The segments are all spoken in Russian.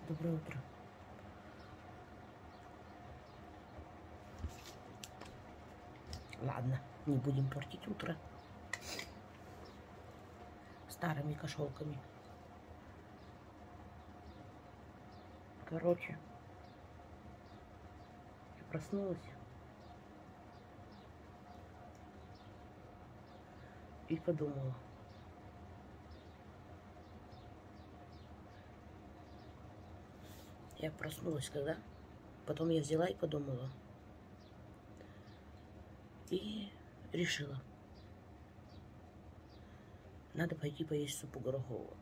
Доброе утро. Ладно, не будем портить утро старыми кошелками. Короче, я проснулась и подумала. Я проснулась когда? Потом я взяла и подумала. И решила. Надо пойти поесть супу горохового.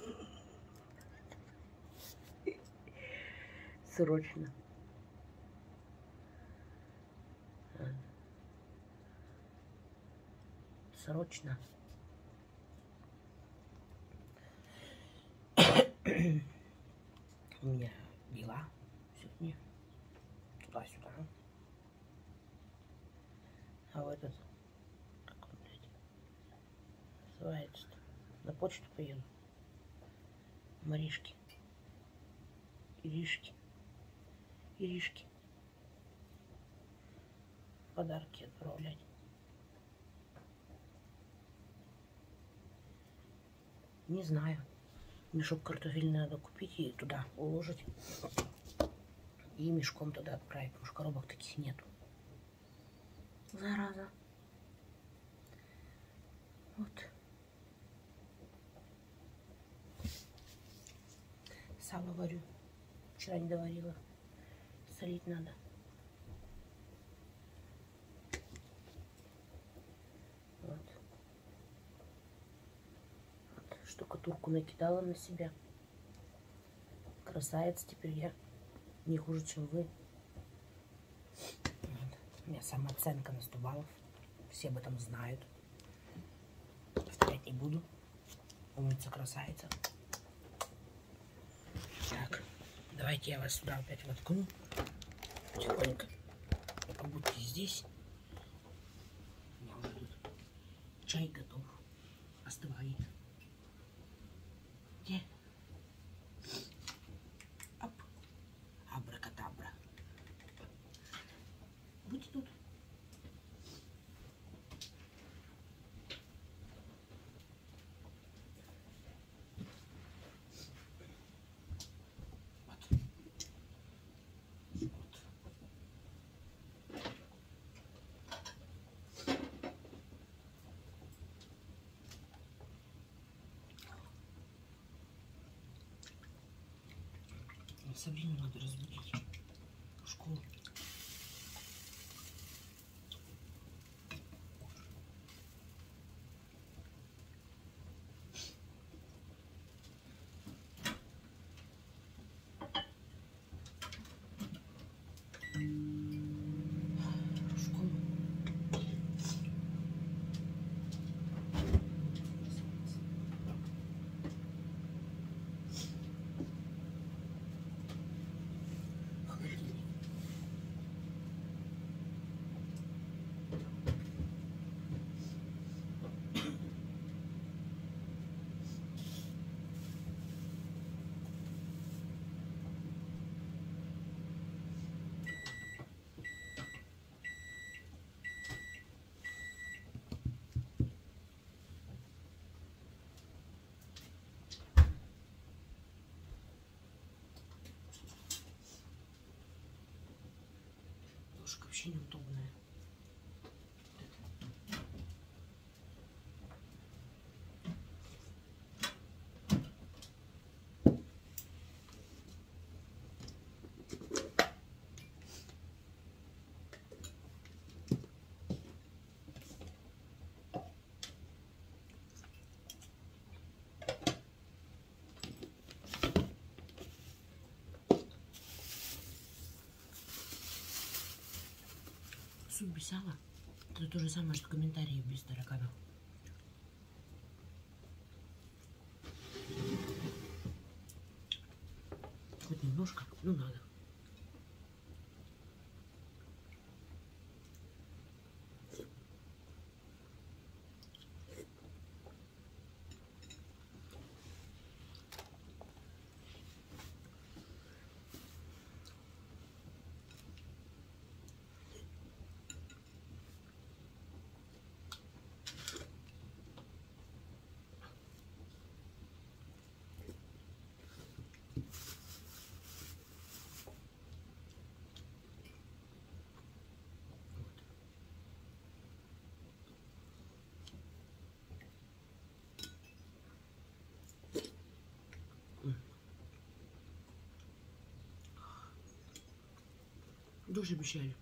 Срочно. Срочно. У меня дела сегодня. Туда-сюда. А в этот, как он, блядь, называется-то? На почту поеду. Маришки. Иришки. Подарки отправлять. Не знаю. Мешок картофеля надо купить и туда уложить. И мешком туда отправить, потому что коробок таких нету. Зараза. Вот. Сало варю. Вчера не доварила. Солить надо. Вот. Штукатурку накидала на себя. Красавец, теперь я не хуже, чем вы. Вот. У меня самооценка на 100 баллов. Все об этом знают. Повторять не буду. Умница, красавица. Так, давайте я вас сюда опять воткну. Тихонько. Побудьте здесь. У меня уже тут чай готов. Остывает. Где? Оп. Абракадабра. Будьте тут. Вот. Вот. Сабрину надо разбудить в школу. Ложка вообще неудобная. Суп без сала. Это то же самое, что комментарии без тараканов. Хоть немножко, ну надо. Дождь обещали.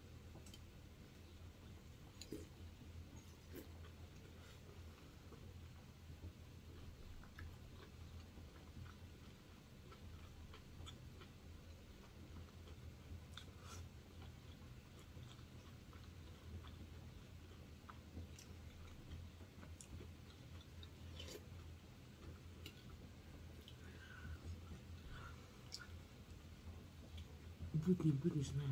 Будет, не будет, не знаю.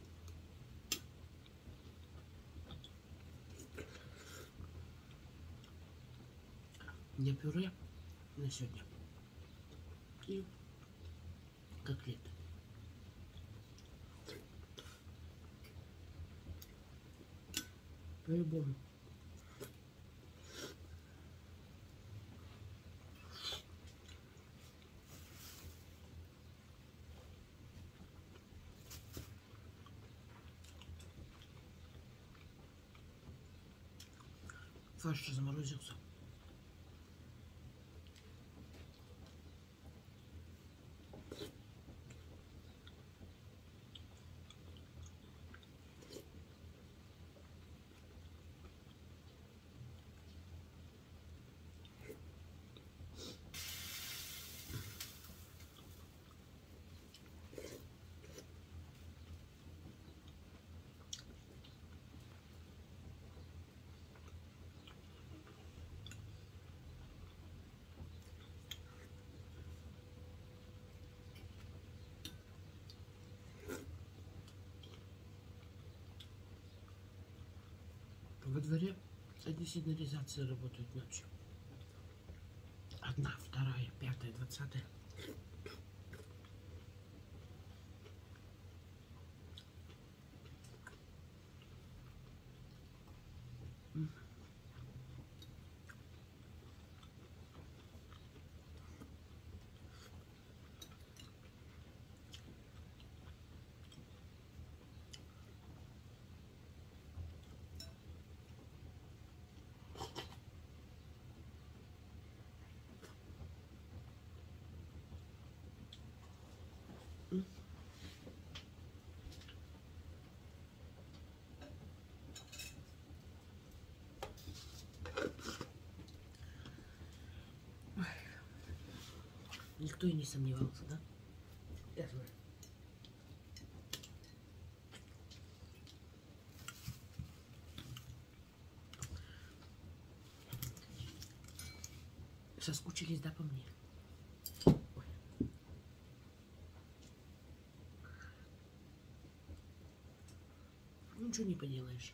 У меня пюре на сегодня и котлеты. По-любому. Фарш заморозился. Во дворе одни сигнализации работают ночью. Одна, вторая, пятая, 20-я. Никто и не сомневался, да? Я знаю. Соскучились, да, по мне? Ой. Ничего не поделаешь.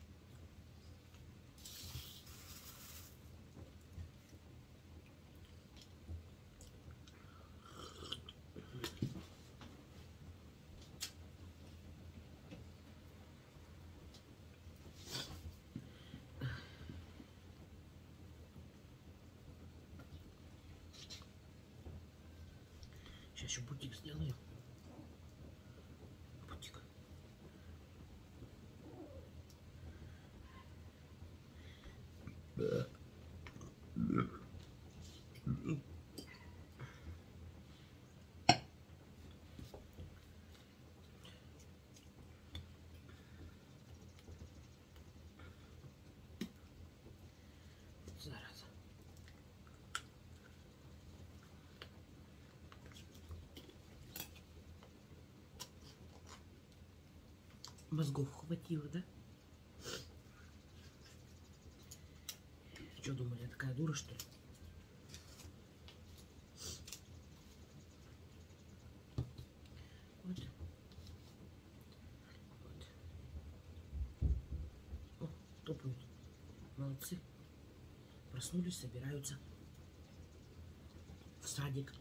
Сейчас еще бутик сделаю. Бутик. Зараза. Мозгов хватило, да? Что думали, я такая дура, что ли? Вот. Вот. О, топают. Молодцы. Проснулись, собираются в садик.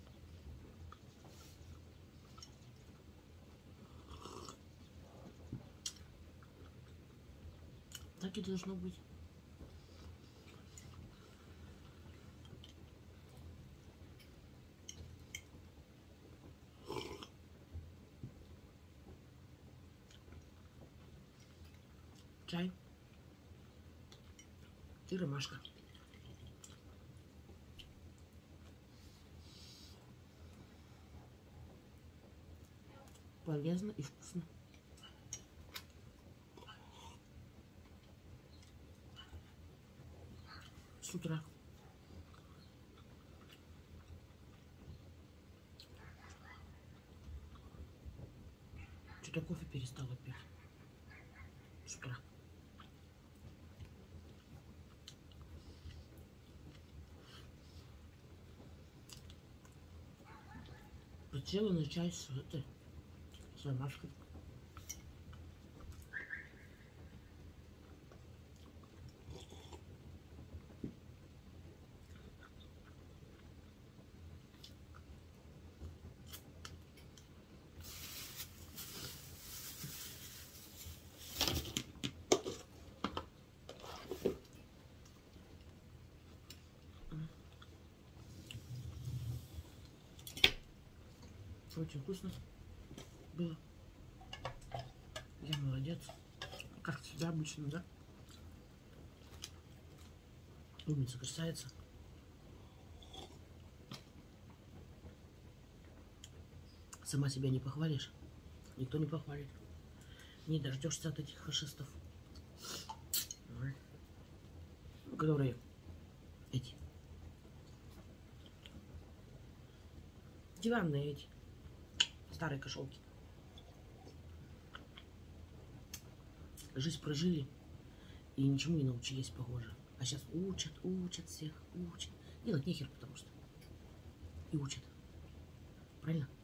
Так и должно быть. Чай и ромашка. Полезно и вкусно. утра. Что-то кофе перестала пить с утра. Присела на чай с ромашкой. Очень вкусно было. Я молодец. Как всегда обычно, да? Умница, красавица. Сама себя не похвалишь. Никто не похвалит. Не дождешься от этих фашистов. Которые эти. Диванные эти. Старые кошелки. Жизнь прожили и ничему не научились, похоже. А сейчас учат всех, учат. Делать нехер, потому что. И учат. Правильно?